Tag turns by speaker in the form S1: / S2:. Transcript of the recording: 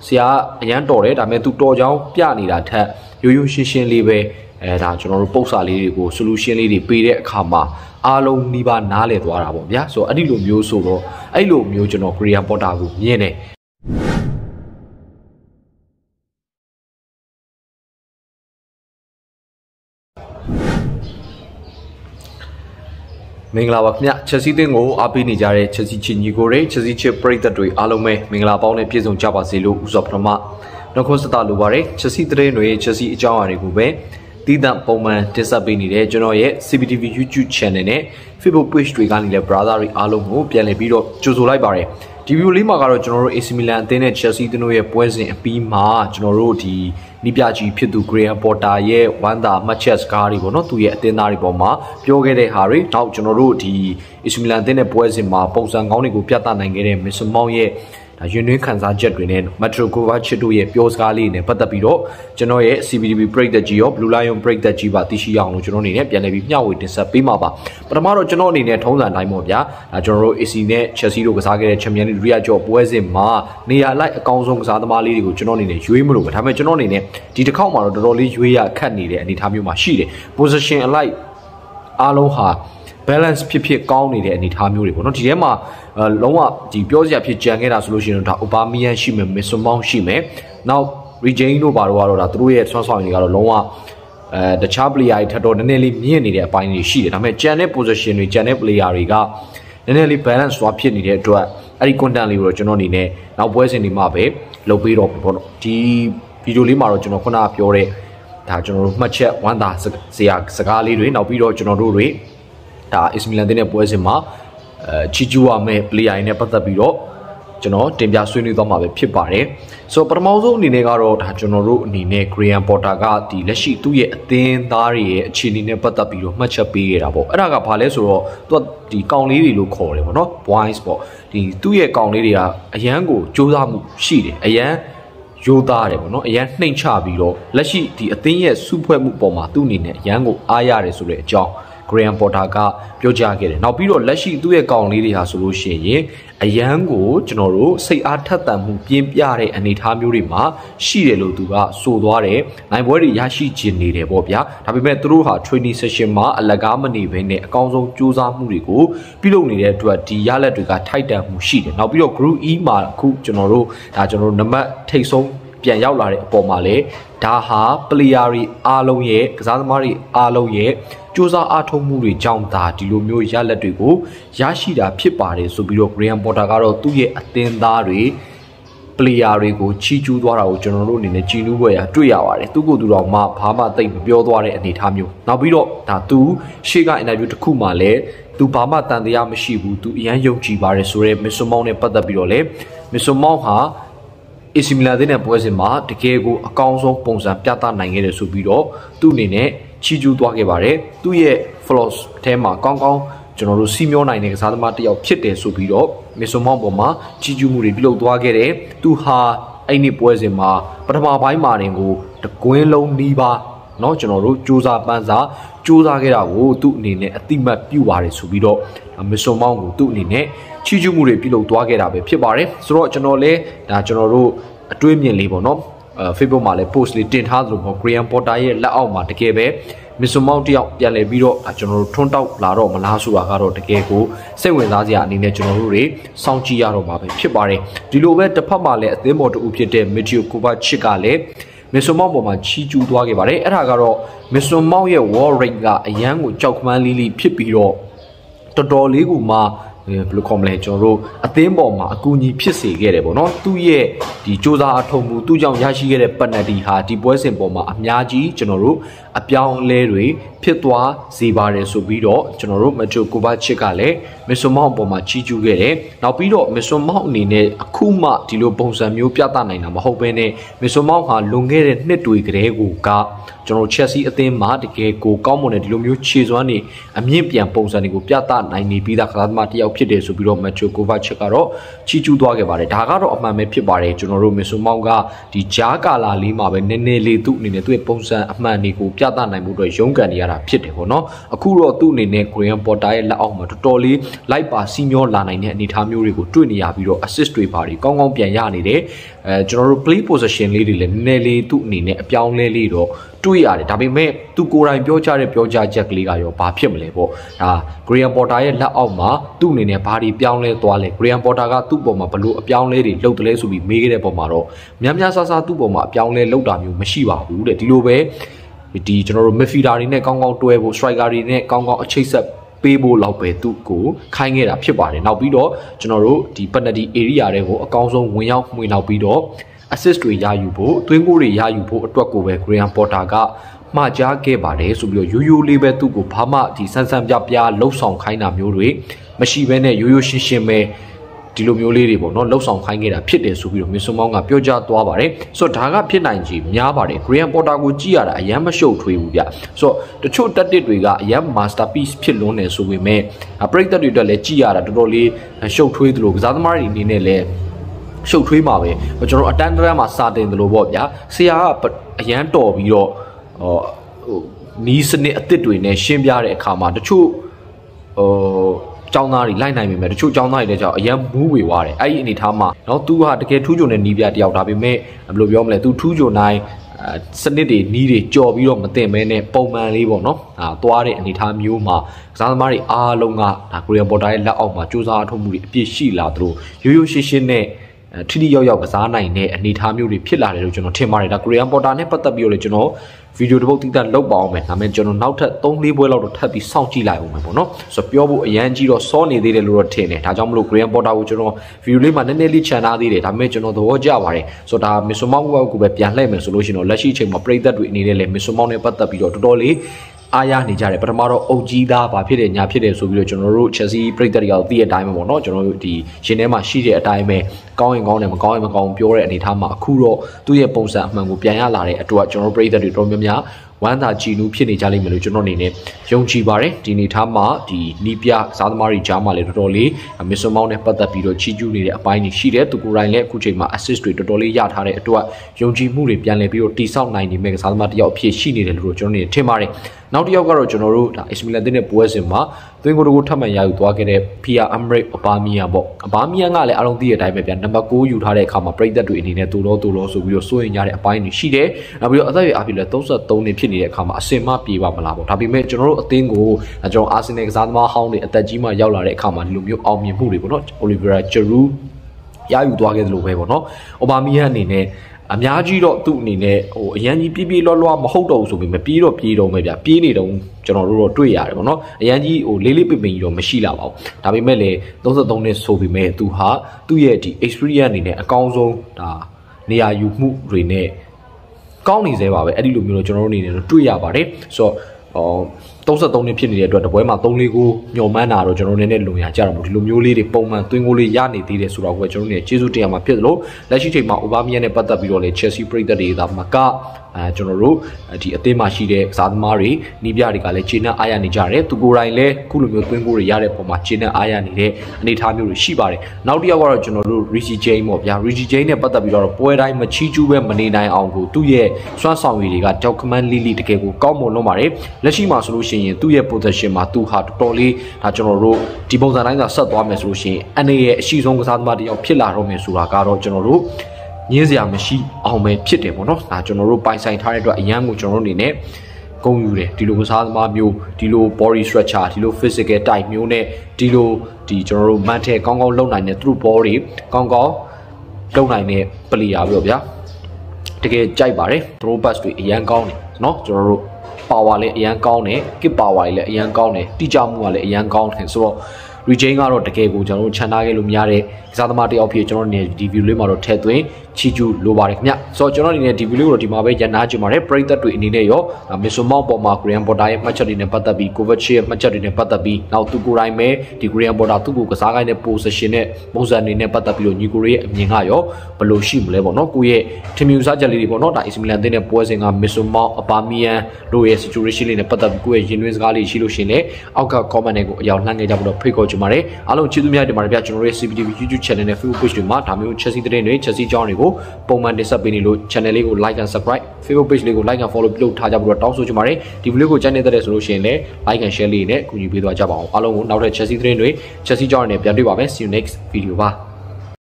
S1: ဆရာအရန်တော်တယ်ဒါပေမဲ့သူတော်ကြောင်းပြနေတာထက်ရိုးရိုးရှင်းရှင်းလေးပဲဒါကျွန်တော်တို့ပု္ပ္ပစာလေးတွေကို solution လေးတွေပေးတဲ့အခါမှာအားလုံးနှီးပါနားလည်သွားတာပေါ့ဗျာဆိုတော့အဲ့ဒီလိုမျိုးဆိုတော့အဲ့လိုမျိုးကျွန်တော် Korean Porter ကိုမြင်တယ်မင်္ဂလာပါခင်ဗျချက်စီတင်းကိုအားပေးနေကြတဲ့ချက်စီချီညီကိုတွေချက်စီချစ်ပရိသတ်တွေအားလုံးပဲမင်္ဂလာပေါင်းနဲ့ပြည့်စုံကြပါစေလို့ဥစွာပထမနှုတ်ခွန်းဆက်တာလိုပါတယ်ချက်စီသတင်းတွေချက်စီအကြောင်းအရာတွေကိုပဲတီးသန့်ပုံမှန်တင်ဆက်ပေးနေတဲ့ကျွန်တော်ရဲ့ CBTV YouTube Channel နဲ့ Facebook Page တွေကနေလည်း brother တွေအားလုံးကိုပြန်လည်ပြီးတော့ကြိုဆိုလိုက်ပါတယ်ဒီဗီဒီယိုလေးမှာကတော့ကျွန်တော်တို့ AC Milan အသင်းနဲ့ Chelsea အသင်းတို့ရဲ့ပွဲစဉ်အပြီးမှာကျွန်တော်တို့ဒီနီးပြကြီးဖြစ်သူ Graham Potter ရဲ့ဝမ်းသာမှတ်ချက်စကားတွေပေါ့နော်သူရဲ့အသင်းသားတွေပေါ်မှာပြောခဲ့တဲ့ဟာတွေနောက်ကျွန်တော်တို့ဒီ AC Milan အသင်းနဲ့ပွဲစဉ်မှာပုံစံကောင်းတွေကိုပြသနိုင်ခဲ့တဲ့ Mason Mount ရဲ့ရင်းနှီးခံစားချက်တွေနဲ့ Mateo Kovacic တို့ရဲ့ပြောစကားလေးနဲ့ပတ်သက်ပြီးတော့ကျွန်တော်ရဲ့ CBTV ပရိသတ်ကြီးရော Blue Lion ပရိသတ်ကြီးပါသိရှိရအောင်လို့ကျွန်တော်အနေနဲ့ပြန်လည်ပြီးမျှဝေတင်ဆက်ပေးမှာပါပထမတော့ကျွန်တော်အနေနဲ့ထုံးစံတိုင်းပေါ့ဗျာဒါကျွန်တော်တို့ AC နဲ့ Chelsea တို့ကစားခဲ့တဲ့ Champions League ဒုတိယကြောပွဲစဉ်မှာနေရာလိုက်အကောင်းဆုံးကစားသမားလေးတွေကိုကျွန်တော်အနေနဲ့ရွေးမလို့ပဲဒါပေမဲ့ကျွန်တော်အနေနဲ့ဒီတစ်ခေါက်မှာတော့တော်တော်လေးရွေးရခတ်နေတဲ့အနေအထားမျိုးမှာရှိတယ် position အလိုက်အားလုံးဟာ balance ဖြစ်ကောင်းနေတဲ့အနေအထားမျိုးတွေပေါ့နော်ဒီထဲမှာလုံးဝဒီပြောစရာဖြစ်ကြံခဲ့တာဆိုလို့ရှိရင်တော့ဒါ Aubameyang ရှိမယ် Mason Mount ရှိမယ်နောက် Regain တို့ဘာလို့ကတော့ဒါသူတို့ရဲ့ဆွမ်းဆောင်ရည်တွေကတော့လုံးဝတခြား player တွေထပ်တော့နည်းနည်းလေးမြင့်နေတဲ့အပိုင်းတွေရှိတယ်ဒါပေမဲ့ကြံတဲ့ position တွေကြံတဲ့ player တွေကနည်းနည်းလေး balance သွားဖြစ်နေတဲ့အတွက်အဲ့ဒီ content လေးကိုတော့ကျွန်တော်အနေနဲ့နောက်ပွဲစဉ်တွေမှာပဲလုပ်ပေးတော့ပေါ့နော်ဒီဗီဒီယိုလေးမှာတော့ကျွန်တော်ခုနကပြောတဲ့ဒါကျွန်တော်တို့မှတ်ချက်ဝမ်းသာစရာစကားလေးတွေနောက်ပြီးတော့ကျွန်တော်တို့တွေဒါ AC Milan တဲ့ပွဲစဉ်မှာချီကျူရမယ့် player တွေနဲ့ပတ်သက်ပြီးတော့ကျွန်တော်တင်ပြဆွေးနွေးသွားမှာပဲဖြစ်ပါတယ်ဆိုတော့ပထမဆုံးအနေနဲ့ကတော့ဒါကျွန်တော်တို့အနေနဲ့ Graham Potter ကဒီလက်ရှိသူ့ရဲ့အသင်းသားတွေရဲ့အခြေအနေနဲ့ပတ်သက်ပြီးတော့မှတ်ချက်ပေးခဲ့တာပေါ့အဲ့ဒါကဘာလဲဆိုတော့သူကဒီကောင်လေးတွေလို့ခေါ်တယ်ပေါ့နော် boys ပေါ့ဒီသူ့ရဲ့ကောင်လေးတွေကအရန်ကိုစူးစမ်းမှုရှိတယ်အရန်ရိုးသားတယ်ပေါ့နော်အရန်နှိမ်ချပြီးတော့လက်ရှိဒီအသင်းရဲ့စုဖွဲ့မှုပေါ်မှာသူ့အနေနဲ့အရန်ကိုအားရတယ်ဆိုတဲ့အကြောင်းGraham Potter ကပြောကြားခဲ့တယ်။နောက်ပြီးတော့လက်ရှိသူ့ရဲ့ကောင်လေးတွေဟာဆိုလို့ရှိရင်အရန်ကိုကျွန်တော်တို့စိတ်အားထက်သန်မှုပြင်းပြတဲ့အနေအထားမျိုးတွေမှာရှိတယ်လို့သူကဆိုသွားတယ်။နိုင်ပွဲတွေရရှိခြင်းနေတယ်ပေါ့ဗျာ။ဒါပေမဲ့သူတို့ဟာ training session မှာအလကားမနေဘဲနဲ့အကောင်းဆုံးကြိုးစားမှုတွေကိုပြုလုပ်နေတဲ့အတွက်ဒီရလဒ်တွေကထိုက်တန်မှုရှိတယ်။နောက်ပြီးတော့ Group E မှာအခုကျွန်တော်တို့နံပါတ်ထိပ်ဆုံးပြန်ရောက်လာတဲ့အပေါ်မှာလေဒါဟာ player တွေအားလုံးရဲ့ကစားသမားတွေအားလုံးရဲ့စူးစမ်းအားထုတ်မှုတွေကြောင့်ဒါဒီလိုမျိုးရလဒ်တွေကိုရရှိတာဖြစ်ပါတယ်ဆိုပြီးတော့ Graham Potter ကတော့သူ့ရဲ့အသင်းသားတွေ player တွေကိုချီးကျူးသွားတာကိုကျွန်တော်တို့အနေနဲ့ကြည်နူးပွဲရတွေ့ရပါတယ်သူကိုယ်သူတော်မှဘာမှသိမပြောသွားတဲ့အနေအထားမျိုးနောက်ပြီးတော့ဒါသူရှေ့က interview တစ်ခုမှလည်းသူဘာမှတန်တရားမရှိဘူးသူအရန်ယုံကြည်ပါတယ်ဆိုတော့ Mason Mount နဲ့ပတ်သက်ပြီးတော့လေ Mason Mount ဟာAC Milan တဲ့ပွဲစဉ်မှာတကယ်ကိုအကောင်းဆုံးပုံစံပြသနိုင်ခဲ့တယ်ဆိုပြီးတော့သူ့အနေနဲ့ချီးကျူးသွားခဲ့ပါတယ်သူ့ရဲ့ flaws ထဲမှာကောင်းကောင်းကျွန်တော်တို့စီမျောနိုင်တဲ့ကစားသမားတစ်ယောက်ဖြစ်တယ်ဆိုပြီးတော့ Mason Mount ပေါ်မှာချီးကျူးမှုတွေပြုလုပ်သွားခဲ့တယ်သူဟာအဲ့ဒီပွဲစဉ်မှာပထမပိုင်းမှာတင်ကိုတကွင်းလုံးနီးပါเนาะကျွန်တော်တို့စူးစမ်းပန်းစားစူးစမ်းခဲ့တာကိုသူ့အနေနဲ့အတိမတ်ပြုပါတယ်ဆိုပြီးတော့ Mason Mount ကိုသူ့အနေနဲ့ချီးကျူးမှုတွေပြုလုပ်သွားခဲ့တာပဲဖြစ်ပါတယ်ဆိုတော့ကျွန်တော်လည်းဒါကျွန်တော်တို့အတွေးမြင်လေးပေါ့နော်Facebook မှာလည်း post လေးတင်ထားသလိုပေါ့ Graham Potter ရဲ့လက်အောက်မှာတကယ်ပဲ Mason Mount တယောက်ပြန်လည်ပြီးတော့ကျွန်တော်တို့ထွန်းတောက်လာတော့မလားဆိုတာကတော့တကယ်ကိုစိတ်ဝင်စားစရာအနေနဲ့ကျွန်တော်တို့တွေစောင့်ကြည့်ရတော့မှာပဲဖြစ်ပါတယ်ဒီလိုပဲတစ်ဖက်မှာလည်းအသင်းပေါ်တူဖြစ်တဲ့ Mateo Kovacic ကလည်း Mason Mount ပေါ်မှာချီးကျူးသွားခဲ့ပါတယ်အဲ့ဒါကတော့ Mason Mount ရဲ့ wall rate ကအရန်ကိုကြောက်ခမန်းလေးဖြစ်ပြီးတော့တော်တော်လေးကိုမှဘယ်လိုခေါ်မလဲကျွန်တော်တို့အသင်းပေါ်မှာအကူအညီဖြစ်စေခဲ့တယ်ပေါ့နော်သူ့ရဲ့ဒီစ조사အထုံမှုသူ့ကြောင့်ရရှိခဲ့တဲ့ penalty ဟာဒီပွဲစဉ်ပေါ်မှာအများကြီးကျွန်တော်တို့အပြောင်းအလဲတွေဖြစ်သွားစေပါတယ်ဆိုပြီးတော့ကျွန်တော်တို့ Mateo Kovacic ကလည်း Mason Mount ပေါ်မှာချီးကျူးခဲ့တယ်နောက်ပြီးတော့ Mason Mount အနေနဲ့အခုမှဒီလိုပုံစံမျိုးပြသနိုင်တာမဟုတ်ဘဲနဲ့ Mason Mount ဟာလွန်ခဲ့တဲ့နှစ်တွေကတည်းကကျွန်တော် Chelsea အသင်းမှာတကယ်ကိုကောင်းမွန်တဲ့ဒီလိုမျိုးခြေစွမ်းတွေအမြင့်ပြန်ပုံစံတွေကိုပြသနိုင်နေပြီးသားကစားသမားတစ်ယောက်ဖြစ်တယ်ဆိုပြီးတော့ Mateo Kovacic ကတော့ချီးကျူးသွားခဲ့ပါတယ်ဒါကတော့အမှန်ပဲဖြစ်ပါတယ်ကျွန်တော်တို့ Mason Mount ကဒီဂျားကာလာလေးမှာပဲနည်းနည်းလေးသူ့အနေနဲ့သူ့ရဲ့ပုံစံအမှန်တွေကိုပြပြသနိုင်မှုအတွက်ရုန်းကန်နေရတာဖြစ်တယ်ပေါ့နော်အခုတော့သူ့အနေနဲ့ Graham Potter ရဲ့လက်အောက်မှာတော်တော်လေးလိုက်ပါစီမျောလာနိုင်တဲ့အနေအထားမျိုးတွေကိုတွေ့နေရပြီးတော့ assist တွေပါတွေကောင်းကောင်းပြန်ရနေတယ်ကျွန်တော်တို့ play position လေးတွေလည်းနည်းနည်းလေးသူ့အနေနဲ့အပြောင်းလဲလေးတော့တွေ့ရတယ်ဒါပေမဲ့သူကိုယ်တိုင်ပြောကြားတဲ့ပြောကြားချက်ကလေးကရောဘာဖြစ်မလဲပေါ့ဒါ Graham Potter ရဲ့လက်အောက်မှာသူ့အနေနဲ့ဘာတွေပြောင်းလဲသွားလဲ Graham Potter ကသူ့ပေါ်မှာဘလို့အပြောင်းလဲတွေလုပ်တယ်လဲဆိုပြီးမေးခဲ့တဲ့ပုံမှာတော့များများဆဆသူ့ပေါ်မှာအပြောင်းလဲလုပ်တာမျိုးမရှိပါဘူးတဲ့ဒီလိုပဲဒီကျွန်တော်တို့ midfielder တွေနဲ့ကောင်းကောင်းတွဲဖို့ striker တွေနဲ့ကောင်းကောင်းအချိတ်ဆက်ပေးဖို့လောက်ပဲသူ့ကိုခိုင်းခဲ့တာဖြစ်ပါတယ်နောက်ပြီးတော့ကျွန်တော်တို့ဒီ penalty area တွေကိုအကောင်းဆုံးဝင်ရောက်မှွေနောက်ပြီးတော့ assist တွေရယူဖို့သွင်းဂိုးတွေရယူဖို့အတွက်ကိုပဲ Graham Potter ကမှားကြားခဲ့ပါတယ်ဆိုပြီးတော့ရိုးရိုးလေးပဲသူ့ကိုဘာမှဒီဆန်းဆန်းပြပြလှုပ်ဆောင်ခိုင်းတာမျိုးတွေမရှိဘဲနဲ့ရိုးရိုးရှင်းရှင်းပဲဒီလိုမျိုးလေးတွေပေါ့နော်လှုပ်ဆောင်ခိုင်းခဲ့တာဖြစ်တယ်ဆိုပြီးတော့မစ်ဆွန်မောင်းကပြောကြားသွားပါတယ်ဆိုတော့ဒါကဖြစ်နိုင်ခြေများပါတယ် Graham Potter ကိုကြည့်ရတာအရန်မရှုပ်ထွေးဘူးဗျဆိုတော့တချို့တက်တစ်တွေကအရန် masterpiece ဖြစ်လွန်းနေဆိုပေမဲ့ပရိသတ်တွေအတွက်လည်းကြည့်ရတာတော်တော်လေးရှုပ်ထွေးသလိုကစားသမားတွေအနေနဲ့လည်းရှုပ်ထွေးမှာပဲကျွန်တော်အတန်းတန်းမှာစာတင်သလိုပေါ့ဗျာဆရာကအရန်တော်ပြီးတော့ဟိုနီးစနစ်အစ်စ်တွေနဲ့ရှင်းပြတဲ့အခါမှာတချို့ကျောင်းသားတွေလိုက်နိုင်ပေမဲ့တချို့ကျောင်းသားတွေလည်းကြောက်အရန်မူးဝေသွားတယ်အဲ့ဒီအနေထားမှာเนาะသူကတကယ်ထူးချွန်တဲ့နီးပြတယောက်ဒါပေမဲ့ဘယ်လိုပြောမလဲသူထူးချွန်နိုင်စနစ်တွေနီးတွေကြော်ပြီးတော့မတင်မဲနဲ့ပုံမှန်လေးပေါ့နော်သွားတဲ့အနေထားမျိုးမှာကစားသမားတွေအားလုံးကဒါ Graham Potter ရဲ့လက်အောက်မှာစူးစမ်းအထောက်မှုတွေအပြည့်ရှိလာသလိုရိုးရိုးရှင်းရှင်းနဲ့ထိထိရောက်ရောက်ကစားနိုင်တဲ့အနေအထားမျိုးတွေဖြစ်လာတယ်လို့ကျွန်တော်ထင်ပါတယ်ဒါ Graham Potter နဲ့ပတ်သက်ပြီးတော့လည်းကျွန်တော်ဗီဒီယိုတစ်ပုဒ်တိတက်လောက်ပါအောင်မယ်ဒါပေမဲ့ကျွန်တော်နောက်ထပ် 3-4 ပွဲလောက်တော့ထပ်ပြီးစောင့်ကြည့်လိုက်အောင်မယ်ပေါ့နော်ဆိုတော့ပြောဖို့အရန်ကြီးတော့စောနေသေးတယ်လို့တော့ထင်တယ်ဒါကြောင့်မလို့ Graham Potter ကိုကျွန်တော်ဗီဒီယိုလေးမှာနည်းနည်းလေးခြံထားသေးတယ်ဒါပေမဲ့ကျွန်တော်သဘောကျပါတယ်ဆိုတော့ဒါ Mr. Mount ကိုပဲပြန်လှည့်မယ်ဆိုလို့ရှိရင်တော့လက်ရှိအချိန်မှာပရိသတ်တွေအနေနဲ့လည်း Mr. Mount နဲ့ပတ်သက်ပြီးတော့တော်တော်လေးအားရနေကြတယ်ပထမတော့အုပ်ကြီးသားဘာဖြစ်တယ်ညာဖြစ်တယ်ဆိုပြီးတော့ကျွန်တော်တို့ Chelsea ပရိသတ်တွေကတော့သိတဲ့အတိုင်းပဲပေါ့နော်ကျွန်တော်တို့ဒီရှင်ထဲမှာရှိတဲ့အတိုင်းပဲကောင်းရင်ကောင်းတယ်မကောင်းရင်မကောင်းပြောတဲ့အနေအထားမှာအခုတော့သူ့ရဲ့ပုံစံအမှန်ကိုပြန်ရလာတဲ့အတွက်ကျွန်တော်တို့ပရိသတ်တွေတော်တော်များများဝမ်းသာကြည်နူးဖြစ်နေကြလိမ့်မယ်လို့ကျွန်တော်အနေနဲ့ယုံကြည်ပါတယ်ဒီအနေထားမှာဒီနီးပြစားသမားတွေကြားမှာလည်းတော်တော်လေးမစ်ဆွန်မောင်းနဲ့ပတ်သက်ပြီးတော့ချီးကျူးနေတဲ့အပိုင်းတွေရှိတယ်သူကိုယ်တိုင်လည်းအခုချိန်မှာ assist တွေတော်တော်လေးရထားတဲ့အတွက်ယုံကြည်မှုတွေပြန်လည်ပြီးတော့တိဆောက်နိုင်နေမဲ့ကစားသမားတစ်ယောက်အဖြစ်ရှိနေတယ်လို့ကျွန်တော်အနေနဲ့ထင်ပါတယ်နောက်တစ်ယောက်ကတော့ကျွန်တော်တို့ဒါ AC Milan တဲ့ပွဲစဉ်မှာသွင်းကိုယ်ကိုထပ်မံရယူသွားခဲ့တဲ့ Pierre Emerick Aubameyang ပေါ့ Aubameyang ကလည်းအားလုံးသိတဲ့အတိုင်းပဲဗျာနံပါတ်9ယူထားတဲ့အခါမှာပရိသတ်တွေအနေနဲ့တူလို့ဆိုပြီးတော့စိုးရင်ရတဲ့အပိုင်းတွေရှိတယ်နောက်ပြီးတော့အသက်အရွယ်အပြည့်လည်း33နှစ်ဖြစ်နေတဲ့အခါမှာအစင်မပြေပါမလားပေါ့ဒါပေမဲ့ကျွန်တော်တို့အသင်းကိုကျွန်တော်အာဆင်နယ်ကစားသမားဟောင်းတွေအသက်ကြီးမှရောက်လာတဲ့အခါမှာဒီလိုမျိုးအောင်မြင်မှုတွေပေါ့နော် Olivier Giroud ရယူသွားခဲ့သလိုပဲပေါ့နော် Aubameyang အနေနဲ့အများကြီးတော့သူ့အနေနဲ့ဟိုအရန်ကြီးပြေးလွှတ်မဟုတ်တော့ဘူးဆိုပေမဲ့ပြေးတော့မယ်ဗျပြေးနေတော့ကျွန်တော်တို့တော့တွေ့ရတယ်ပေါ့နော်အရန်ကြီးဟိုလေးပင်ကြီးတော့မရှိလာပါဘူးဒါပေမဲ့လည်း33နှစ်ဆိုပေမဲ့သူဟာသူ့ရဲ့ဒီ experience အနေနဲ့အကောင်းဆုံးဒါနေရာယူမှုတွေနဲ့ကောင်းနေသေးပါပဲအဲ့ဒီလိုမျိုးတော့ကျွန်တော်တို့အနေနဲ့တွေ့ရပါတယ်ဆိုတော့33နှစ်ဖြစ်နေတဲ့အတွက်တပွဲမှာ3-4ကိုညှော်မှန်းတာတော့ကျွန်တော်နည်းနည်းလွန်ရကြတော့မို့ဒီလိုမျိုးလေးတွေပုံမှန်သွင်းကိုလေးရနေသေးတယ်ဆိုတော့ကိုကျွန်တော်တို့ကျေးဇူးတင်ရမှာဖြစ်သလိုလက်ရှိချိန်မှာ Aubameyang နဲ့ပတ်သက်ပြီးတော့လေ Chelsea ပရိသတ်တွေဒါမှကကျွန်တော်တို့ဒီအသင်းမှာရှိတဲ့ကစားသမားတွေနီးပြတွေကလည်းခြေနဲ့အားရနေကြတယ်သူကိုယ်တိုင်လည်းခုလိုမျိုးသွင်းကိုတွေရတဲ့ပုံမှာခြေနဲ့အားရနေတဲ့အနေအထားမျိုးတွေရှိပါတယ်နောက်တစ်ယောက်ကတော့ကျွန်တော်တို့ Reece James ပေါ့ဗျာ Reece James နဲ့ပတ်သက်ပြီးတော့ပွဲတိုင်းမချီးကျူးပဲမနေနိုင်အောင်ကိုသူ့ရဲ့စွမ်းဆောင်ရည်တွေက document လေးတကယ်ကိုကောင်းမွန်လွန်းပါတယ်လက်ရှိမှာဆိုလို့ရှိရင်သူ့ရဲ့ position မှာသူဟာတော်တော်လေးဒါကျွန်တော်တို့ဒီပုံစံတိုင်းသာဆက်သွားမယ်ဆိုလို့ရှိရင်အနေရဲ့အရှိဆုံးကစားသမားတစ်ယောက်ဖြစ်လာတော့မယ်ဆိုတာကတော့ကျွန်တော်တို့ညင်းစရာမရှိအောင်ပဲဖြစ်တယ်ပေါ့နော်ဒါကျွန်တော်တို့ပိုင်ဆိုင်ထားတဲ့အတွက်အရန်ကိုကျွန်တော်တို့အနေနဲ့ဂုဏ်ယူတယ်ဒီလိုကစားသမားမျိုးဒီလို body structure ဒီလို physical type မျိုးနဲ့ဒီလိုဒီကျွန်တော်တို့မန်ထဲကောင်းကောင်းလုံနိုင်တဲ့သူ့ ball တွေကောင်းကောင်းလုံနိုင်တဲ့ player ပြောဗျာတကယ်ကြိုက်ပါတယ် throw pass တွေအရန်ကောင်းတယ်နော်ကျွန်တော်တို့ power လည်းအရန်ကောင်းတယ် kick power လည်းအရန်ကောင်းတယ်တိကျမှုကလည်းအရန်ကောင်းတယ်ဆိုတော့ Regain ကတော့တကယ်ကိုကျွန်တော်တို့ခြံထားခဲ့လို့မရတဲ့ကစားသမားတစ်ယောက်ဖြစ်ကျွန်တော်တို့ဒီ view လေးမှာတော့ထည့်သွင်းချီကျူးလိုပါတယ်ခင်ဗျဆိုတော့ကျွန်တော်အနေနဲ့ဒီ view လေးကိုတော့ဒီမှာပဲရန်နာကြည့်ပါတယ်ပရိသတ်တွေအနေနဲ့ရော Mr. Mount ပေါ်မှာ Graham Potter ရဲ့မှတ်ချက်တွေနဲ့ပတ်သက်ပြီး Kovacic ရဲ့မှတ်ချက်တွေနဲ့ပတ်သက်ပြီးနောက်သူကိုယ်တိုင်ပဲဒီ Graham Potter သူ့ကိုကစားခိုင်းတဲ့ position နဲ့ပုံစံတွေနဲ့ပတ်သက်ပြီးတော့ညီကိုရဲ့အမြင်ကရောဘယ်လိုရှိမလဲပေါ့နော်ကိုယ့်ရဲ့ထင်မြင်စားချက်လေးတွေပေါ့နော်ဒါ AC Milan တဲ့ပွဲစဉ်က Mr. Mount Aubameyang တို့ရဲ့ situation လေးနဲ့ပတ်သက်ပြီးကိုယ့်ရဲ့ရင်တွင်းစကားလေးရှိလို့ရှင်လေအောက်က comment တွေကိုအရောက်လှမ်းခဲ့ကြဖို့တော့ဖိတ်ခေါ်ချင်ပါတယ်အားလုံးကျေးဇူးများတင်ပါတယ်ဗျကျွန်တော်ရဲ့ CPTV YouTube channel နဲ့ Facebook page တွေမှာဒါမျိုး Chelsea သတင်းတွေ Chelsea အကြောင်းတွေကိုပုံမှန်တင်ဆက်ပေးနေလို့ channel လေးကို like and subscribe Facebook page လေးကို like and follow လုပ်ထားကြပြီးတော့တောင်းဆိုချင်ပါတယ်ဒီ video ကိုကြိုက်နေတဲ့ဆိုလို့ရှိရင်လည်း like and share လေးနဲ့ကူညီပေးသွားကြပါအောင်အားလုံးကိုနောက်ထပ် Chelsea သတင်းတွေ Chelsea အကြောင်းတွေနဲ့ပြန်တွေ့ပါမယ် see you next video ပါ